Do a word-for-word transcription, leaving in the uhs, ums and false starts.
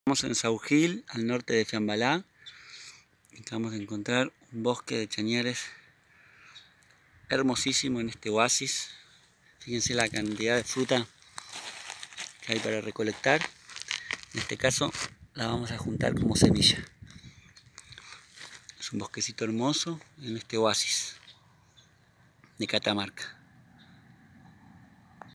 Estamos en Saugil, al norte de Fiambalá. Acabamos de encontrar un bosque de chañares hermosísimo en este oasis. Fíjense la cantidad de fruta que hay para recolectar. En este caso la vamos a juntar como semilla. Es un bosquecito hermoso en este oasis de Catamarca.